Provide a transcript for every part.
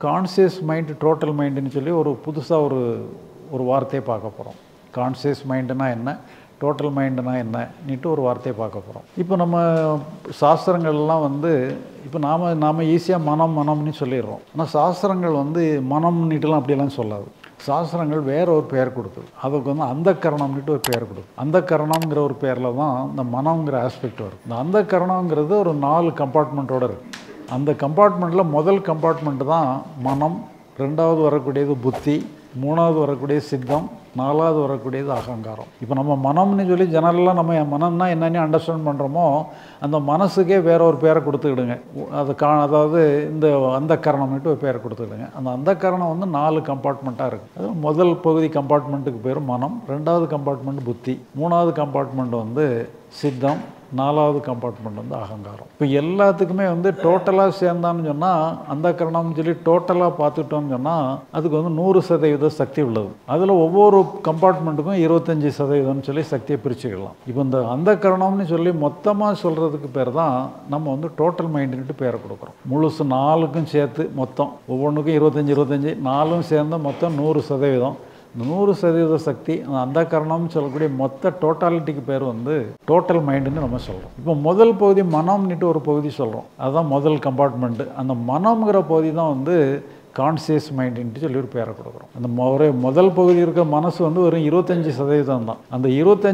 Conscious mind total மைண்டுன்னு சொல்லி ஒரு புதுசாக ஒரு வார்த்தையை பார்க்க போகிறோம். கான்சியஸ் மைண்டுனா என்ன, டோட்டல் மைண்டுனா என்னன்னுட்டு ஒரு வார்த்தையை பார்க்க போகிறோம். இப்போ நம்ம சாஸ்திரங்கள்லாம் இப்போ நாம் ஈஸியாக மனம்னு சொல்லிடுறோம். ஆனால் சாஸ்திரங்கள் மனம்னுட்டுலாம் அப்படியெல்லாம் சொல்லாது. சாஸ்திரங்கள் வேற ஒரு பெயர் கொடுக்குது. அதுக்கு அந்த கரணம்னுட்டு ஒரு பெயர் கொடுக்குது. அந்த கரணம்ங்கிற ஒரு பேரில் தான் இந்த மனம்ங்கிற ஆஸ்பெக்ட் வரும். இந்த அந்த கரணங்கிறது ஒரு 4 கம்பார்ட்மெண்ட்டோடு இருக்குது. அந்த கம்பார்ட்மெண்ட்டில் முதல் கம்பார்ட்மெண்ட்டு தான் மனம், ரெண்டாவது வரக்கூடியது புத்தி, மூணாவது வரக்கூடியது சித்தம், நாலாவது வரக்கூடியது அகங்காரம். இப்போ நம்ம மனம்னு சொல்லி ஜெனரலாக நம்ம மனம்னா என்னென்னு அண்டர்ஸ்டாண்ட் பண்ணுறோமோ அந்த மனசுக்கே வேற ஒரு பேரை கொடுத்துக்கிடுங்க. அதாவது இந்த அந்த கரணம்னுட்டு ஒரு பேரை கொடுத்துக்கிடுங்க. அந்த கரணம் 4 கம்பார்ட்மெண்ட்டாக இருக்குது. அது முதல் பகுதி கம்பார்ட்மெண்ட்டுக்கு பேர் மனம், ரெண்டாவது கம்பார்ட்மெண்ட் புத்தி, மூணாவது கம்பார்ட்மெண்ட் சித்தம், நாலாவது கம்பார்ட்மெண்ட் அகங்காரம். இப்போ எல்லாத்துக்குமே டோட்டலாக சேர்ந்தான்னு சொன்னால் அந்த கரணம்னு சொல்லி டோட்டலாக பார்த்துட்டோம்னு சொன்னால் அதுக்கு 100% சக்தி உள்ளது. அதில் ஒவ்வொரு கம்பார்ட்மெண்ட்டுக்கும் 25% சொல்லி சக்தியை பிரிச்சுக்கலாம். இப்போ இந்த அந்த கரணம்னு சொல்லி மொத்தமாக சொல்கிறதுக்கு பேர் தான் நம்ம டோட்டல் மைண்டுன்ட்டு பேரை கொடுக்குறோம். முழுசு 4க்கும் சேர்த்து மொத்தம் ஒவ்வொன்றுக்கும் 25 4ம் சேர்ந்து மொத்தம் 100%. இந்த 100% சக்தி அந்த கரணம்னு சொல்லக்கூடிய மொத்த டோட்டாலிட்டிக்கு பேர் டோட்டல் மைண்டுன்னு நம்ம சொல்கிறோம். இப்போ முதல் பகுதி மனம்னுட்டு ஒரு பகுதி சொல்கிறோம். அதுதான் முதல் கம்பார்ட்மெண்ட்டு. அந்த மனம்ங்கிற பகுதி தான் கான்சியஸ் மைண்டுன்ட்டு சொல்லி ஒரு பேரை கொடுக்குறோம். அந்த முதல் பகுதி இருக்க மனசு வெறும் 25% தான். அந்த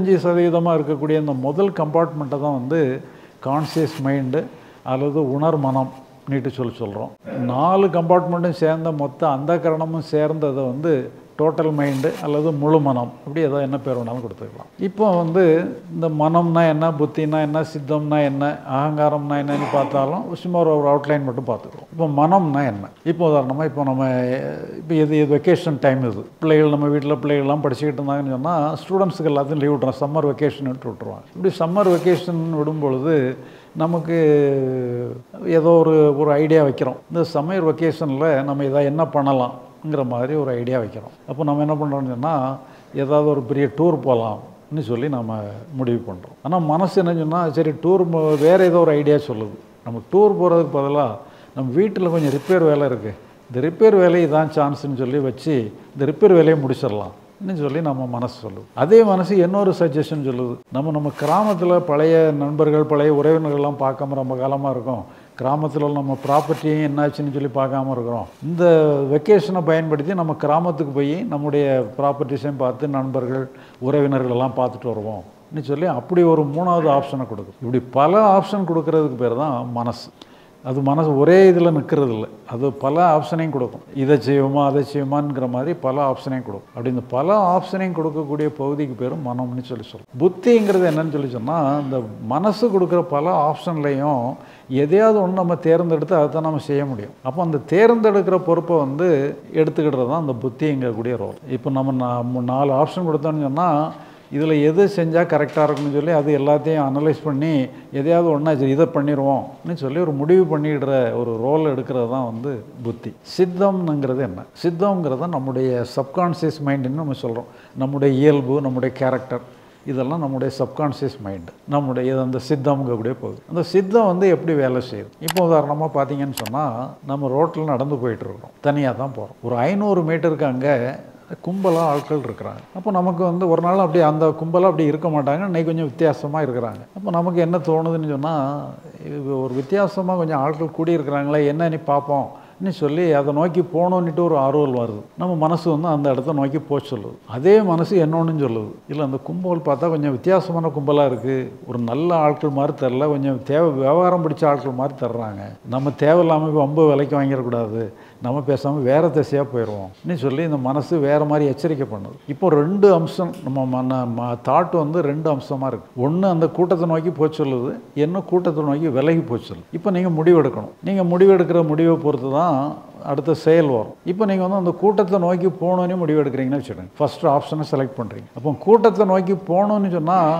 25% இருக்கக்கூடிய அந்த முதல் கம்பார்ட்மெண்ட்டை தான் கான்சியஸ் மைண்டு அல்லது உணர் மனம் நீட்டு சொல்கிறோம். 4 கம்பார்ட்மெண்ட்டும் சேர்ந்த மொத்த அந்த கரணமும் சேர்ந்ததை டோட்டல் மைண்டு அல்லது முழு மனம், அப்படி ஏதோ என்ன பேர் வேணாலும் கொடுத்துக்கலாம். இப்போ இந்த மனம்னா என்ன, புத்தினா என்ன, சித்தம்னா என்ன, அகங்காரம்னா என்னன்னு பார்த்தாலும் சும்மா ஒரு அவுட்லைன் மட்டும் பார்த்துக்குறோம். இப்போ மனம்னா என்ன, இப்போ உதாரணமாக இப்போ இது வெக்கேஷன் டைம். பிள்ளைகள் நம்ம வீட்டில் பிள்ளைகள்லாம் படிச்சுக்கிட்டு இருந்தாங்கன்னு சொன்னால் ஸ்டூடெண்ட்ஸுக்கு எல்லாத்தையும் லீவ் விட்றோம். சம்மர் வெக்கேஷன் விட்டுருவாங்க. இப்படி சம்மர் வெக்கேஷன் விடும்பொழுது நமக்கு ஏதோ ஒரு ஐடியா வைக்கிறோம். இந்த சம்மர் வெக்கேஷனில் நம்ம இதை என்ன பண்ணலாம்ங்கிற மாதிரி ஒரு ஐடியா வைக்கிறோம். அப்போ நம்ம என்ன பண்ணுறோம்னு சொன்னால் ஏதாவது ஒரு பெரிய டூர் போகலாம்னு சொல்லி நம்ம முடிவு பண்ணுறோம். ஆனால் மனசு என்ன சொன்னால் சரி டூர் வேறு ஏதோ ஒரு ஐடியா சொல்லுது. நம்ம டூர் போகிறதுக்கு பதிலாக நம்ம வீட்டில் கொஞ்சம் ரிப்பேர் வேலை இருக்குது, இந்த ரிப்பேர் வேலையை தான் சான்ஸ்ன்னு சொல்லி வச்சு இந்த ரிப்பேர் வேலையை முடிச்சிடலாம் சொல்லி நம்ம மனசு சொல்லுது. அதே மனசு இன்னொரு சஜஷன் சொல்லுது. நம்ம கிராமத்தில் பழைய நண்பர்கள் பழைய உறவினர்கள்லாம் பார்க்காம ரொம்ப காலமாக இருக்கும். கிராமத்தில் நம்ம ப்ராப்பர்ட்டியும் என்னாச்சுன்னு சொல்லி பார்க்காம இருக்கிறோம். இந்த வெக்கேஷனை பயன்படுத்தி நம்ம கிராமத்துக்கு போய் நம்முடைய ப்ராப்பர்ட்டிஸையும் பார்த்து நண்பர்கள் உறவினர்களெல்லாம் பார்த்துட்டு வருவோம்னு சொல்லி அப்படி ஒரு 3வது ஆப்ஷனை கொடுக்குது. இப்படி பல ஆப்ஷன் கொடுக்கறதுக்கு பேர் தான் மனசு. அது மனசு ஒரே இதில் நிற்கிறது இல்லை, அது பல ஆப்ஷனையும் கொடுக்கும். இதை செய்வோமா அதை செய்வோமாங்கிற மாதிரி பல ஆப்ஷனையும் கொடுக்கும். அப்படி இந்த பல ஆப்ஷனையும் கொடுக்கக்கூடிய பகுதிக்கு பேர் மனம்னு சொல்லி சொல்லும். புத்திங்கிறது என்னன்னு சொல்லி சொன்னால் இந்த மனசு கொடுக்குற பல ஆப்ஷன்லையும் எதையாவது ஒன்று நம்ம தேர்ந்தெடுத்து அதை தான் நம்ம செய்ய முடியும். அப்போ அந்த தேர்ந்தெடுக்கிற பொறுப்பை எடுத்துக்கிட்டது தான் அந்த புத்திங்கக்கூடிய ரோல். இப்போ நம்ம 4 ஆப்ஷன் கொடுத்தோன்னு சொன்னால் இதில் எது செஞ்சால் கரெக்டாக இருக்குன்னு சொல்லி அது எல்லாத்தையும் அனலைஸ் பண்ணி எதையாவது ஒன்றா இதை பண்ணிடுவோம்னு சொல்லி ஒரு முடிவு பண்ணிடுற ஒரு ரோல் எடுக்கிறது தான் புத்தி. சித்தம்ங்கிறது என்ன, சித்தம்ங்கிறத நம்முடைய சப்கான்ஷியஸ் மைண்டுன்னு நம்ம சொல்கிறோம். நம்முடைய இயல்பு, நம்முடைய கேரக்டர், இதெல்லாம் நம்முடைய சப்கான்ஷியஸ் மைண்டு, நம்முடைய அந்த சித்தம்ங்கக்கூடிய போகுது. அந்த சித்தம் எப்படி வேலை செய்யுது. இப்போ உதாரணமாக பார்த்தீங்கன்னு சொன்னால் நம்ம ரோட்டில் நடந்து போயிட்டுருக்கோம், தனியாக தான் போகிறோம். ஒரு 500 மீட்டருக்கு அங்கே கும்பலாக ஆட்கள் இருக்கிறாங்க. அப்போ நமக்கு ஒரு நாள் அப்படி அந்த கும்பலாக அப்படி இருக்க மாட்டாங்க, இன்னைக்கு கொஞ்சம் வித்தியாசமாக இருக்கிறாங்க. அப்போ நமக்கு என்ன தோணுதுன்னு சொன்னால் ஒரு வித்தியாசமாக கொஞ்சம் ஆட்கள் கூடி இருக்கிறாங்களே என்னன்னு பார்ப்போம்னு சொல்லி அதை நோக்கி போகணுன்னுட்டு ஒரு ஆர்வல் வருது. நம்ம மனசு அந்த இடத்த நோக்கி போக சொல்லுது. அதே மனசு என்னொன்னு சொல்லுது, இல்லை அந்த கும்பல் பார்த்தா கொஞ்சம் வித்தியாசமான கும்பலாக இருக்குது, ஒரு நல்ல ஆட்கள் மாதிரி தெரில, கொஞ்சம் விவகாரம் பிடிச்ச ஆட்கள் மாதிரி தர்றாங்க, நம்ம தேவையில்லாமல் ரொம்ப விலைக்கு வாங்கிடக்கூடாது, நம்ம பேசாமல் வேறு திசையாக போயிடுவோம்னு சொல்லி இந்த மனசு வேறு மாதிரி எச்சரிக்கை பண்ணுது. இப்போ 2 அம்சம் நம்ம தாட் 2 அம்சமாக இருக்குது. ஒன்று அந்த கூட்டத்தை நோக்கி போய் சொல்லுது, என்ன கூட்டத்தை நோக்கி விலகி போய் சொல்லுது. இப்போ நீங்கள் முடிவெடுக்கணும். நீங்கள் முடிவெடுக்கிற முடிவை பொறுத்து தான் அடுத்த செயல் வரும். இப்போ நீங்கள் அந்த கூட்டத்தை நோக்கி போகணுன்னு முடிவு எடுக்கிறீங்கன்னு வச்சுக்கோங்க. ஃபஸ்ட்டு ஆப்ஷனை செலக்ட் பண்ணுறீங்க. அப்போ கூட்டத்தை நோக்கி போகணுன்னு சொன்னால்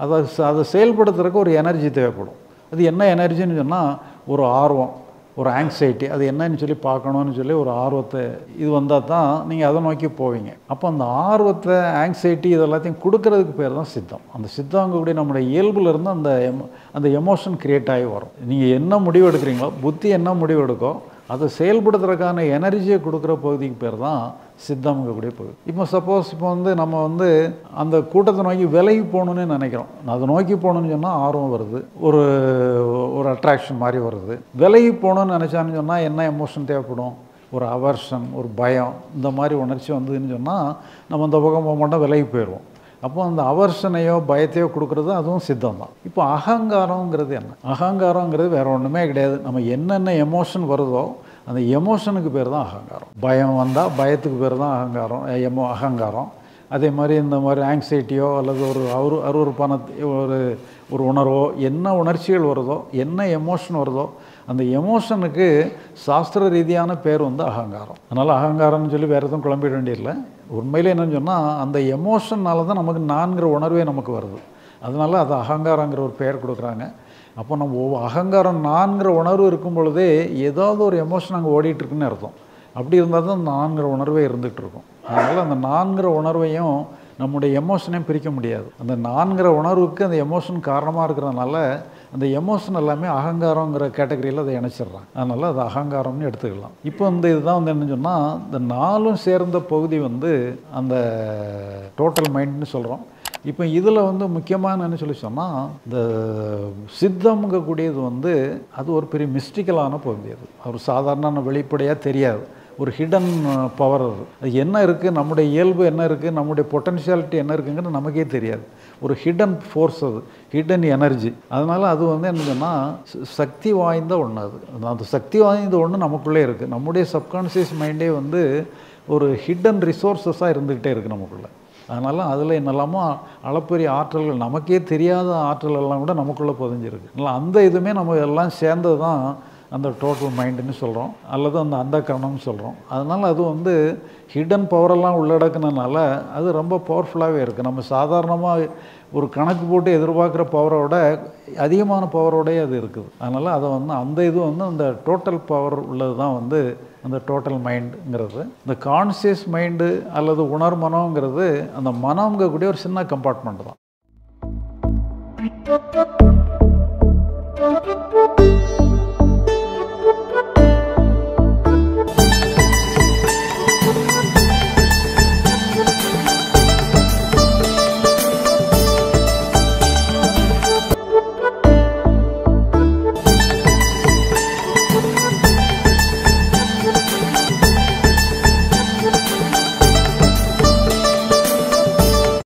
அதை செயல்படுத்துறதுக்கு ஒரு எனர்ஜி தேவைப்படும். அது என்ன எனர்ஜின்னு சொன்னால் ஒரு ஆர்வம், ஒரு ஆங்ஸைட்டி, அது என்னன்னு சொல்லி பார்க்கணுன்னு சொல்லி ஒரு ஆர்வத்தை இது வந்தால் தான் நீங்கள் அதை நோக்கி போவீங்க. அப்போ அந்த ஆர்வத்தை, ஆங்ஸைட்டி இது எல்லாத்தையும் கொடுக்கறதுக்கு பேர் தான் சித்தம். அந்த சித்தங்கக்கூடிய நம்முடைய இயல்புலேருந்து அந்த எமோஷன் க்ரியேட் ஆகி வரும். நீங்கள் என்ன முடிவு எடுக்கிறீங்களோ, புத்தி என்ன முடிவு எடுக்கோ அதை செயல்படுத்துறதுக்கான எனர்ஜியை கொடுக்குற பகுதிக்கு பேர் தான் சித்தம்ங்கக்கூடிய பகுதி. இப்போ சப்போஸ் இப்போ நம்ம அந்த கூட்டத்தை நோக்கி விலகி போகணுன்னு நினைக்கிறோம். அதை நோக்கி போகணுன்னு சொன்னால் ஆர்வம் வருது, ஒரு ஒரு அட்ராக்ஷன் மாதிரி வருது. விலகி போகணுன்னு நினச்சான்னு சொன்னால் என்ன எமோஷன் தேவைப்படும்? ஒரு அவர்ஷன், ஒரு பயம், இந்த மாதிரி உணர்ச்சி வந்ததுன்னு சொன்னால் நம்ம அந்த பக்கம் போக மாட்டோம், விலகி போயிடுவோம். அப்போ அந்த அவர்ஷனையோ பயத்தையோ கொடுக்குறது அதுவும் சித்தம் தான். இப்போ அகங்காரங்கிறது என்ன? அகங்காரங்கிறது வேறு ஒன்றுமே கிடையாது. நம்ம என்னென்ன எமோஷன் வருதோ அந்த எமோஷனுக்கு பேர் தான் அகங்காரம். பயம் வந்தால் பயத்துக்கு பேர் தான் அகங்காரம். அதே மாதிரி இந்த மாதிரி ஆங்ஸைட்டியோ அல்லது ஒரு அருவருப்பான ஒரு உணர்வோ, என்ன உணர்ச்சிகள் வருதோ, என்ன எமோஷன் வருதோ அந்த எமோஷனுக்கு சாஸ்திர ரீதியான பேர் அகங்காரம். அதனால் அகங்காரம்னு சொல்லி வேறு எதுவும் குழம்பிட வேண்டியதில்லை. உண்மையிலே என்னன்னு சொன்னால் அந்த எமோஷன்னால தான் நமக்கு நான்கிற உணர்வே நமக்கு வருது. அதனால அது அகங்காரங்கிற ஒரு பெயர் கொடுக்குறாங்க. அப்போ நம்ம அகங்காரம் நான்கிற உணர்வு இருக்கும் பொழுதே ஏதாவது ஒரு எமோஷன் அங்கே ஓடிட்டுருக்குன்னு அர்த்தம். அப்படி இருந்தால் தான் அந்த நான்கிற உணர்வே இருந்துகிட்டு இருக்கும். அதனால் அந்த நான்கிற உணர்வையும் நம்முடைய எமோஷனையும் பிரிக்க முடியாது. அந்த நான்கிற உணர்வுக்கு அந்த எமோஷன் காரணமாக இருக்கிறதுனால அந்த எமோஷன் எல்லாமே அகங்காரங்கிற கேட்டகரியில் அதை இணைச்சிட்றாங்க. அதனால் அது அகங்காரம்னு எடுத்துக்கலாம். இப்போ இதுதான் என்னன்னு சொன்னால் இந்த நாலும் சேர்ந்த பகுதி அந்த டோட்டல் மைண்டுன்னு சொல்கிறோம். இப்போ இதில் முக்கியமான என்ன சொல்லி சொன்னால் இந்த சித்தம்ங்கக்கூடியது அது ஒரு பெரிய மிஸ்டிக்கலான பகுதி. அது சாதாரண வெளிப்படையாக தெரியாது. ஒரு ஹிடன் பவர். அது என்ன இருக்குது, நம்முடைய இயல்பு என்ன இருக்குது, நம்முடைய பொட்டன்ஷியாலிட்டி என்ன இருக்குங்கிறது நமக்கே தெரியாது. ஒரு ஹிடன் ஃபோர்ஸ், அது ஹிடன் எனர்ஜி. அதனால் அது என்ன சொன்னால் சக்தி வாய்ந்த ஒன்று. அந்த சக்தி வாய்ந்த ஒன்று நமக்குள்ளே இருக்குது. நம்முடைய சப்கான்ஷியஸ் மைண்டே ஒரு ஹிடன் ரிசோர்ஸஸாக இருந்துக்கிட்டே இருக்குது நமக்குள்ளே. அதனால் அதில் என்னெல்லாமோ அளப்பெரிய ஆற்றல்கள், நமக்கே தெரியாத ஆற்றல் எல்லாம் கூட நமக்குள்ளே புதைஞ்சிருக்கு. அதனால் அந்த இதுவுமே நம்ம எல்லாம் சேர்ந்தது தான் அந்த டோட்டல் மைண்டுன்னு சொல்கிறோம், அல்லது அந்த கரணம்னு சொல்கிறோம். அதனால் அது ஹிடன் பவரெல்லாம் உள்ளடக்குனதுனால அது ரொம்ப பவர்ஃபுல்லாகவே இருக்குது. நம்ம சாதாரணமாக ஒரு கணக்கு போட்டு எதிர்பார்க்குற பவரோட அதிகமான பவரோடையே அது இருக்குது. அதனால் அதை அந்த இது அந்த டோட்டல் பவர் உள்ளது தான் அந்த டோட்டல் மைண்டுங்கிறது. இந்த கான்சியஸ் மைண்டு அல்லது உணர்மனோங்கிறது அந்த மனம்ங்கக்கூடிய ஒரு சின்ன கம்பார்ட்மெண்ட் தான்.